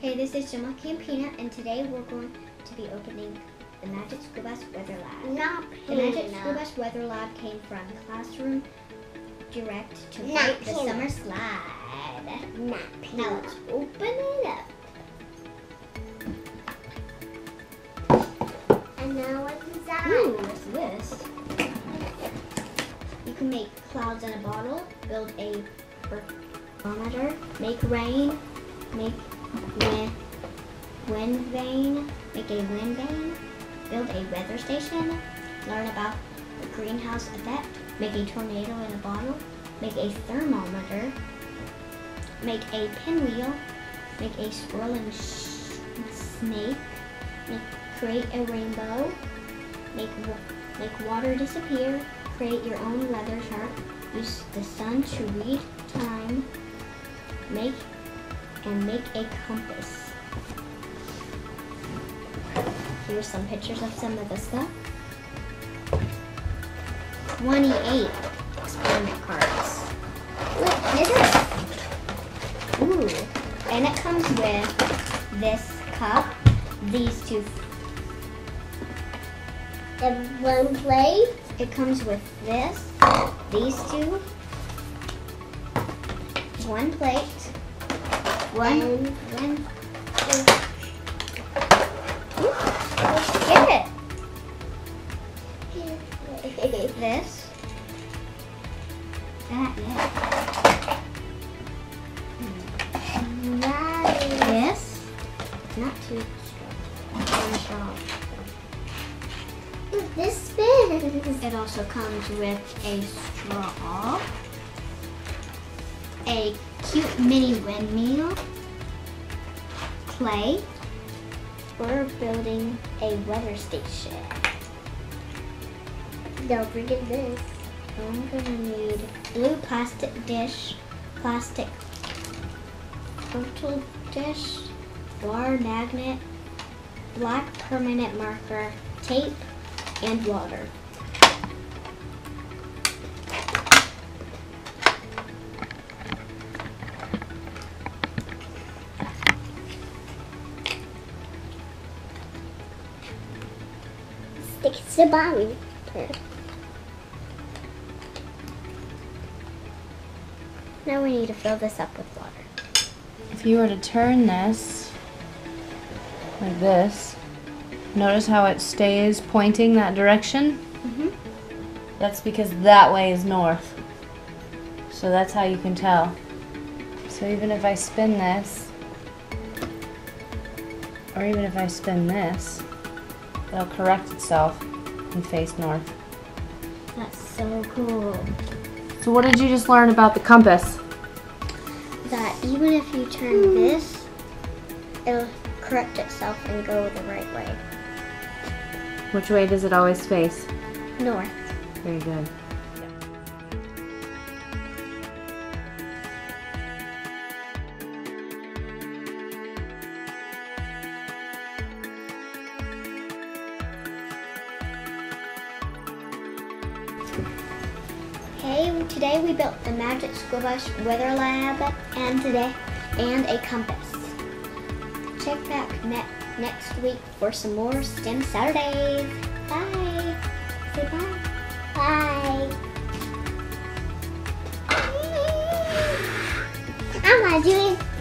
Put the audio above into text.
Hey, this is Gemma Campina, and today we're going to be opening the Magic School Bus Weather Lab. The Magic School Bus Weather Lab came from Classroom Direct to Fight the Summer Slide. Now let's open it up. And now what's inside? Ooh, what's this? You can make clouds in a bottle, build a thermometer, make rain, make wind vane, make a wind vane, build a weather station, learn about the greenhouse effect, make a tornado in a bottle, make a thermometer, make a pinwheel, make a swirling snake, create a rainbow, make water disappear, create your own weather chart, use the sun to read time, make a compass. Here's some pictures of some of the stuff. 28 experiment cards. What is it? Ooh, and it comes with this cup, these two. And one plate. It comes with this, these two, one plate, one. Get it. This. That. This. Not too strong. This spins. It also comes with a straw, a cute mini windmill, clay. We're building a weather station. Don't forget this. I'm gonna need blue plastic dish, plastic photo dish, bar magnet, black permanent marker, tape, and water. Stick it to the bottom. Now we need to fill this up with water. If you were to turn this like this, notice how it stays pointing that direction? That's because that way is north. So that's how you can tell. So even if I spin this, or even if I spin this, it'll correct itself and face north. That's so cool. So what did you just learn about the compass? That even if you turn this, it'll correct itself and go the right way. Which way does it always face? North. Very good. Hey, today we built the Magic School Bus Weather Lab and a compass. Check back next week for some more STEM Saturdays. Bye. Say bye. Bye. I'm not doing